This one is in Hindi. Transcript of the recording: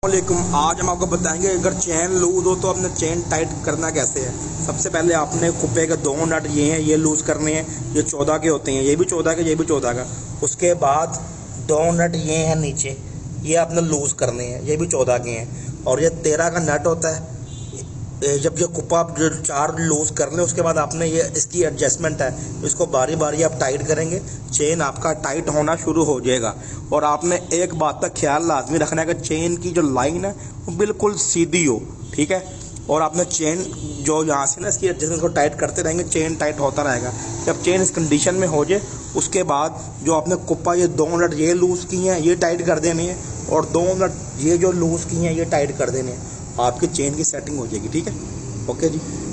वालेकुम। आज हम आपको बताएंगे अगर चेन लूज हो तो अपने चेन टाइट करना कैसे है। सबसे पहले आपने कुप्पे के दो नट ये हैं, ये लूज करने हैं। ये 14 के होते हैं, ये भी 14 के, ये भी 14 का। उसके बाद दो नट ये हैं नीचे, ये आपने लूज करने हैं, ये भी 14 के हैं। और ये 13 का नट होता है। जब ये कुप्पा आप जो 4 लूज कर लें उसके बाद आपने ये इसकी एडजस्टमेंट है, इसको बारी बारी आप टाइट करेंगे, चेन आपका टाइट होना शुरू हो जाएगा। और आपने एक बात का ख्याल लाजमी रखना है कि चेन की जो लाइन है वो बिल्कुल सीधी हो, ठीक है। और आपने चेन जो यहाँ से ना इसकी एडजस्टमेंट को टाइट करते रहेंगे, चेन टाइट होता रहेगा। जब चेन इस कंडीशन में हो जाए उसके बाद जो आपने कुप्पा ये 2 नट ये लूज की हैं ये टाइट कर देने हैं, और 2 नट ये जो लूज की हैं ये टाइट कर देने हैं। आपकी चेन की सेटिंग हो जाएगी, ठीक है। ओके जी।